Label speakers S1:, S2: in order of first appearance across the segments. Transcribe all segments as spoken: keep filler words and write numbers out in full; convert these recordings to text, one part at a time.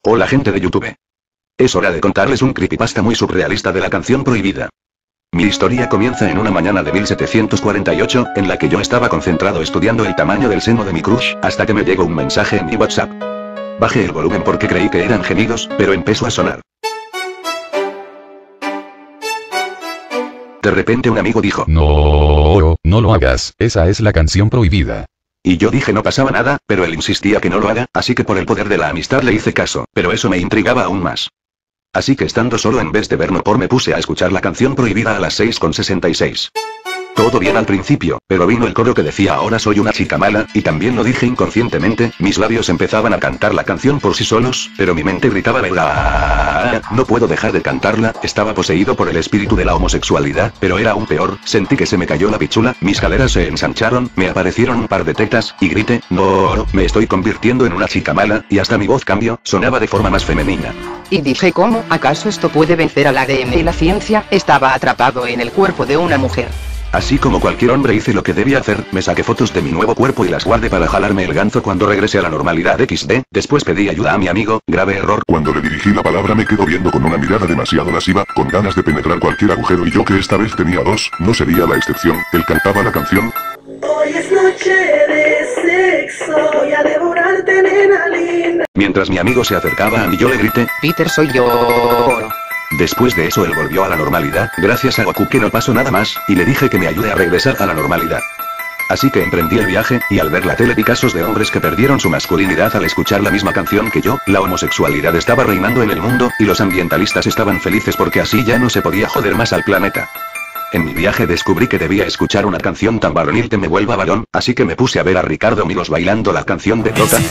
S1: Hola gente de YouTube. Es hora de contarles un creepypasta muy surrealista de la canción prohibida. Mi historia comienza en una mañana de mil setecientos cuarenta y ocho, en la que yo estaba concentrado estudiando el tamaño del seno de mi crush, hasta que me llegó un mensaje en mi WhatsApp. Bajé el volumen porque creí que eran gemidos, pero empezó a sonar. De repente un amigo dijo:
S2: No, no lo hagas, esa es la canción prohibida.
S1: Y yo dije no pasaba nada, pero él insistía que no lo haga, así que por el poder de la amistad le hice caso, pero eso me intrigaba aún más. Así que estando solo en vez de ver no por me puse a escuchar la canción prohibida a las seis con sesenta y seis. Todo bien al principio, pero vino el coro que decía ahora soy una chica mala, y también lo dije inconscientemente, mis labios empezaban a cantar la canción por sí solos, pero mi mente gritaba verga, no puedo dejar de cantarla, estaba poseído por el espíritu de la homosexualidad, pero era aún peor, sentí que se me cayó la pichula, mis caderas se ensancharon, me aparecieron un par de tetas, y grité, no, me estoy convirtiendo en una chica mala, y hasta mi voz cambió, sonaba de forma más femenina.
S3: Y dije ¿cómo? ¿Acaso esto puede vencer al A D N y la ciencia? Estaba atrapado en el cuerpo de una mujer.
S1: Así como cualquier hombre hice lo que debía hacer, me saqué fotos de mi nuevo cuerpo y las guardé para jalarme el ganzo cuando regrese a la normalidad equis de, después pedí ayuda a mi amigo, grave error.
S4: Cuando le dirigí la palabra me quedó viendo con una mirada demasiado lasciva, con ganas de penetrar cualquier agujero y yo que esta vez tenía dos, no sería la excepción, él cantaba la canción.
S5: Hoy es noche de sexo, voy a devorarte nena linda.
S1: Mientras mi amigo se acercaba a mí yo le grité,
S3: Peter soy yo.
S1: Después de eso él volvió a la normalidad, gracias a Goku que no pasó nada más, y le dije que me ayude a regresar a la normalidad. Así que emprendí el viaje, y al ver la tele vi casos de hombres que perdieron su masculinidad al escuchar la misma canción que yo, la homosexualidad estaba reinando en el mundo, y los ambientalistas estaban felices porque así ya no se podía joder más al planeta. En mi viaje descubrí que debía escuchar una canción tan varonil que me vuelva varón, así que me puse a ver a Ricardo Milos bailando la canción de Tota.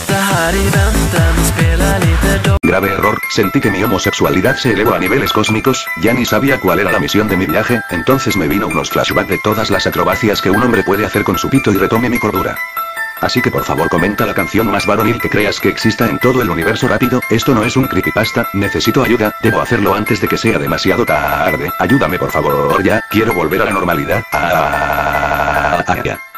S1: Grave error, sentí que mi homosexualidad se elevó a niveles cósmicos, ya ni sabía cuál era la misión de mi viaje, entonces me vino unos flashbacks de todas las acrobacias que un hombre puede hacer con su pito y retomé mi cordura. Así que por favor comenta la canción más varonil que creas que exista en todo el universo rápido, esto no es un creepypasta, necesito ayuda, debo hacerlo antes de que sea demasiado tarde, ayúdame por favor ya, quiero volver a la normalidad, ah, ah, ah, ah, ah.